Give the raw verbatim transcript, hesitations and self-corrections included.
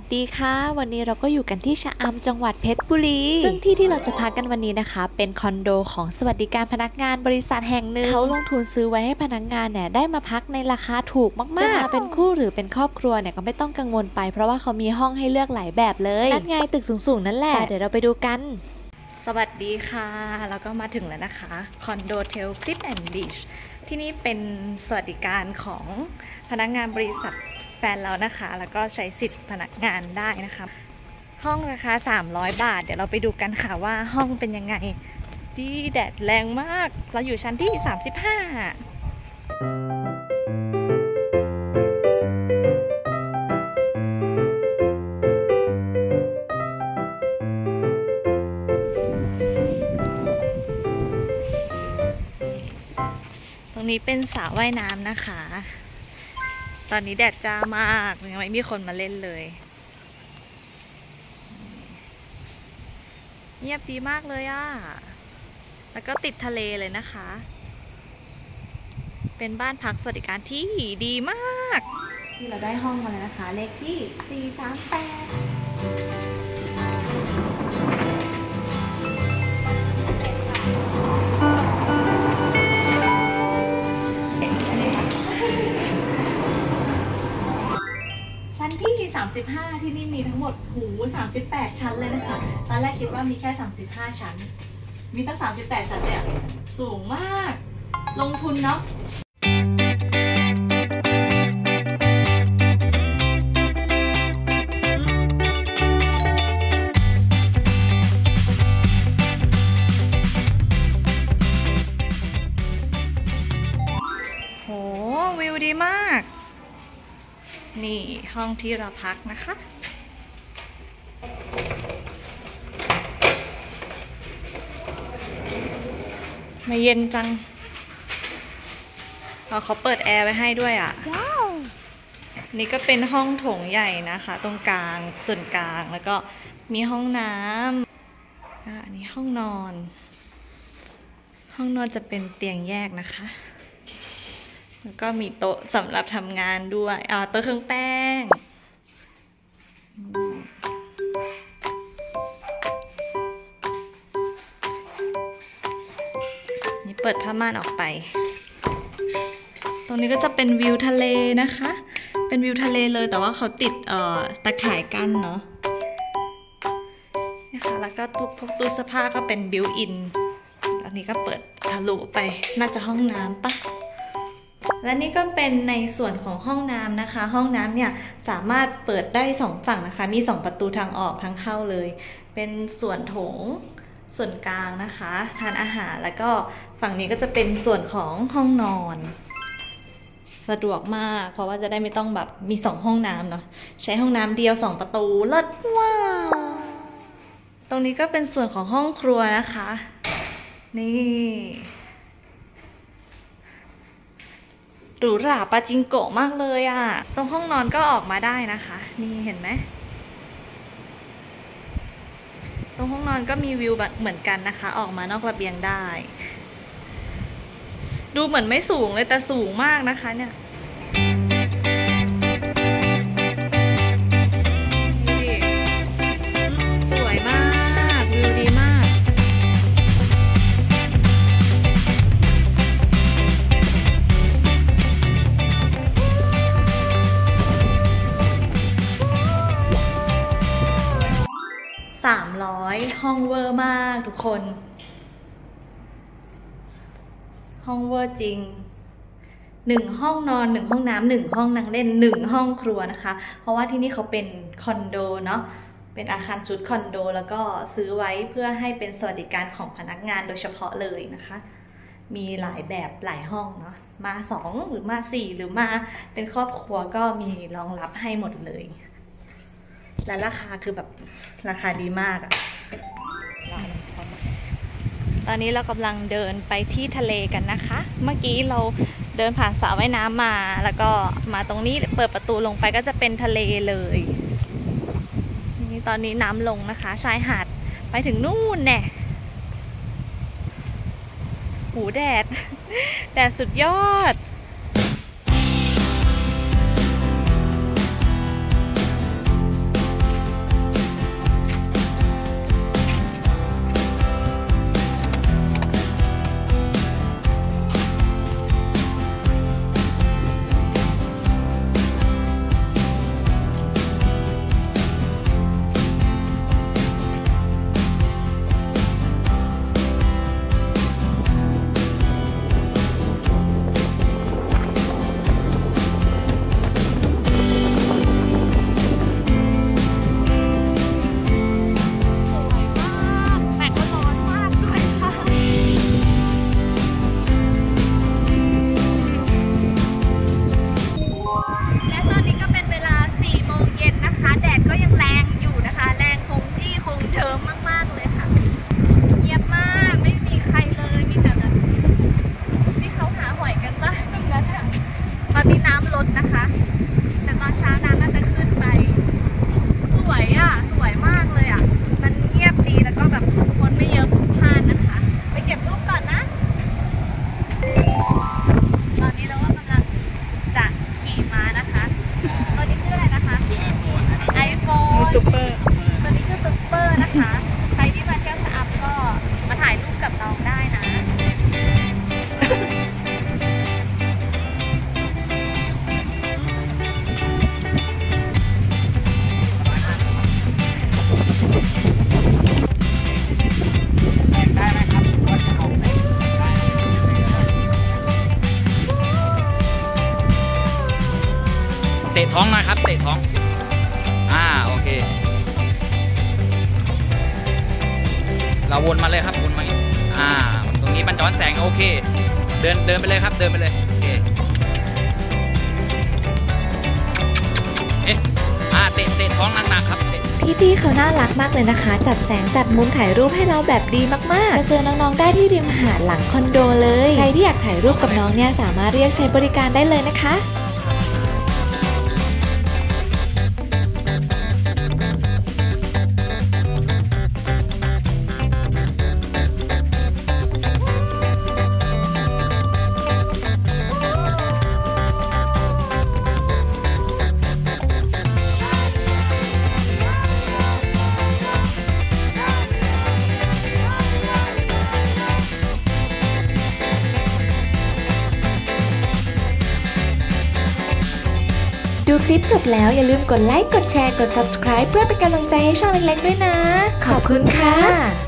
ดีค่ะวันนี้เราก็อยู่กันที่ชะอำจังหวัดเพชรบุรีซึ่งที่ที่เราจะพักกันวันนี้นะคะเป็นคอนโดของสวัสดิการพนักงานบริษัทแห่งหนึ่งเขาลงทุนซื้อไว้ให้พนักงานเนี่ยได้มาพักในราคาถูกมากๆจะมาเป็นคู่หรือเป็นครอบครัวเนี่ยก็ไม่ต้องกังวลไปเพราะว่าเขามีห้องให้เลือกหลายแบบเลยนั่นไงตึกสูงๆนั่นแหละเดี๋ยวเราไปดูกันสวัสดีค่ะแล้วก็มาถึงแล้วนะคะคอนโดเทลคลิปแอนด์บีชที่นี่เป็นสวัสดิการของพนักงานบริษัทแฟนเรานะคะแล้วก็ใช้สิทธิ์พนักงานได้นะคะห้องราคาสามร้อยบาทเดี๋ยวเราไปดูกันค่ะว่าห้องเป็นยังไงดีแดดแรงมากเราอยู่ชั้นที่สามสิบห้าตรงนี้เป็นสระว่ายน้ำนะคะตอนนี้แดดจ้ามากยังไม่มีคนมาเล่นเลยเงียบดีมากเลยอ่ะแล้วก็ติดทะเลเลยนะคะเป็นบ้านพักสวัสดิการที่ดีมากที่เราได้ห้องมาแล้วนะคะเลขที่สี่สามแปดชั้นที่สามสิบห้าที่นี่มีทั้งหมดหูสามสิบแปดชั้นเลยนะคะตอนแรกคิดว่ามีแค่สามสิบห้าชั้นมีตั้งสามสิบแปดชั้นเลยอะสูงมากลงทุนเนาะโหวิวดีมากนี่ห้องที่เราพักนะคะมาเย็นจังเราเขาเปิดแอร์ไว้ให้ด้วยอ่ะ wow. นี่ก็เป็นห้องโถงใหญ่นะคะตรงกลางส่วนกลางแล้วก็มีห้องน้ำอันนี้ห้องนอนห้องนอนจะเป็นเตียงแยกนะคะแล้วก็มีโต๊ะสำหรับทำงานด้วยอ่าโต๊ะเครื่องแป้งนี่เปิดผ้าม่านออกไปตรงนี้ก็จะเป็นวิวทะเลนะคะเป็นวิวทะเลเลยแต่ว่าเขาติดเอ่อตะข่ายกั้นเนาะนะคะแล้วก็ตู้พวกตู้เสื้อผ้าก็เป็นบิวอินอันนี้ก็เปิดทะลุไปน่าจะห้องน้ำปะและนี่ก็เป็นในส่วนของห้องน้ำนะคะห้องน้ำเนี่ยสามารถเปิดได้สองฝั่งนะคะมีสองประตูทางออกทางเข้าเลยเป็นส่วนโถงส่วนกลางนะคะทานอาหารแล้วก็ฝั่งนี้ก็จะเป็นส่วนของห้องนอนสะดวกมากเพราะว่าจะได้ไม่ต้องแบบมีสองห้องน้ำเนาะใช้ห้องน้ำเดียวสองประตูเลิศว้าวตรงนี้ก็เป็นส่วนของห้องครัวนะคะนี่หรูหราปาจิงโกะมากเลยอ่ะตรงห้องนอนก็ออกมาได้นะคะนี่เห็นไหมตรงห้องนอนก็มีวิวแบบเหมือนกันนะคะออกมานอกระเบียงได้ดูเหมือนไม่สูงเลยแต่สูงมากนะคะเนี่ยสวยมากวิวดีมากสามร้อยห้องเวอร์มากทุกคนห้องเวอร์จริงหนึ่งห้องนอนหนึ่งห้องน้ำหนึ่งห้องนั่งเล่นหนึ่งห้องครัวนะคะเพราะว่าที่นี่เขาเป็นคอนโดเนาะเป็นอาคารชุดคอนโดแล้วก็ซื้อไว้เพื่อให้เป็นสวัสดิการของพนักงานโดยเฉพาะเลยนะคะมีหลายแบบหลายห้องเนาะมาสองหรือมาสี่หรือมาเป็นครอบครัวก็มีรองรับให้หมดเลยและราคาคือแบบราคาดีมากอะตอนนี้เรากำลังเดินไปที่ทะเลกันนะคะเมื่อกี้เราเดินผ่านสระว่ายน้ำมาแล้วก็มาตรงนี้เปิดประตูลงไปก็จะเป็นทะเลเลยนี่ตอนนี้น้ำลงนะคะชายหาดไปถึงนู่นแน่หูแดดแดดสุดยอด สครับเตะท้องอ่าโอเคเราวนมาเลยครับวนมาอ่าตรงนี้มันย้อนแสงโอเคเดินเดินไปเลยครับเดินไปเลยโอเคเอ๊ะอ่าเตะเตะท้องหนักๆครับพี่ๆเขาน่ารักมากเลยนะคะจัดแสงจัดมุมถ่ายรูปให้เราแบบดีมากๆจะเจอน้องๆได้ที่ริมหาดหลังคอนโดเลยใครที่อยากถ่ายรูปกับน้องเนี่ยสามารถเรียกใช้บริการได้เลยนะคะดูคลิปจบแล้วอย่าลืมกดไลค์กดแชร์กด ซับสไครบ์ เพื่อเป็นกำลังใจให้ช่องเล็กๆด้วยนะขอบคุณค่ะ